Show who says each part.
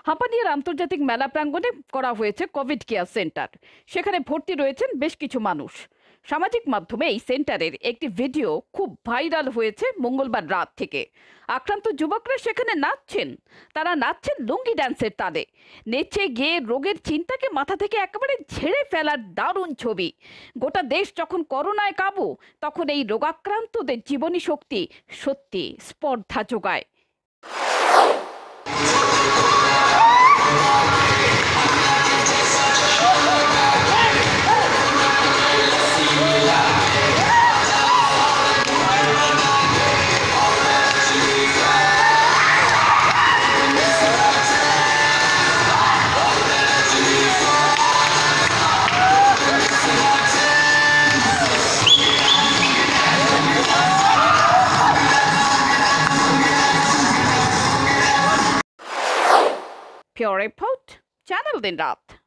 Speaker 1: হাঁপানিয়ার আন্তর্জাতিক মেলা প্রাঙ্গণে করা হয়েছে কোভিড কেয়ার সেন্টার। সেখানে ভর্তি রয়েছেন বেশ কিছু মানুষ। সামাজিক মাধ্যমে এই সেন্টারের একটি ভিডিও খুব ভাইরাল হয়েছে মঙ্গলবার রাত থেকে। আক্রান্ত যুবকরা সেখানে নাচছেন। তারা নাচছেন লুঙ্গি ডান্সের তালে। নেচে গিয়ে রোগের চিন্তাকে মাথা থেকে একেবারে ঝেড়ে ফেলার দারুণ ছবি। গোটা দেশ যখন করোনায় কাবু, তখন এই রোগাক্রান্তদের জীবনী শক্তি সত্যি স্পর্ধা যোগায়। Pure Report, Channel Din Raat।